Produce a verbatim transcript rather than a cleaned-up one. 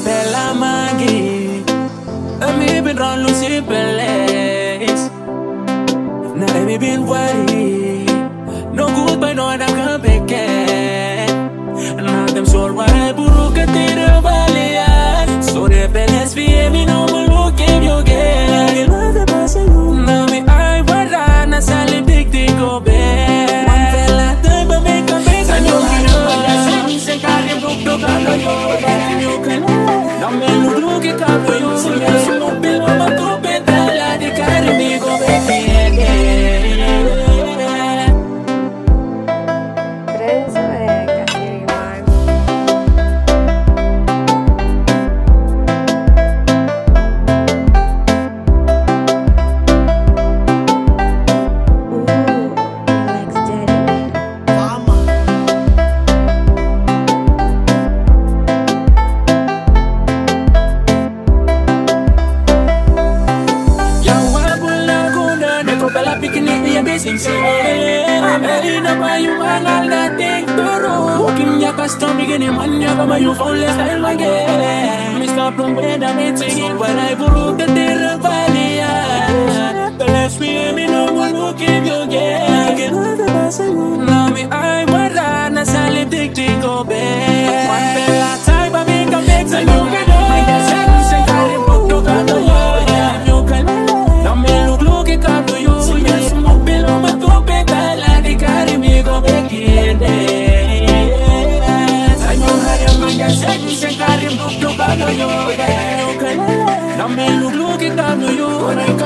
bella mangi. And me been run Lucy Belays. Now me been worried. No good by no one I can back again. Now them soul why buru ka tira valia. So they benes fi me no look if you get. Now me I wara na salim dik dik go be. One fella time but make a make a new one. Se carry book to calo yo. You can. Now me look look it calo yo. So yes no bill ma to pedala di carry me go back again. Renzo e Jarahn. Ooh, relax, daddy. Mama. Yang wabula guna neko bela piknik dia bising sore. Ameli nama you mangal dating turu. Kimnya custom begini manya kama you phone less style again. Mister Plumbeda meeting when I buru ke tira valia. Bless me me no one who give you again. Now me I wara na salim dik dik go be. One bella time I make a mix and you can know. My dad said you say carry book to calo yo. You can. Now me look look it up to you. Yes, mo pelo ma to pedala di carry me go back in there. I know how you my dad said you say carry book to calo yo. You can. Now me look look it up to you.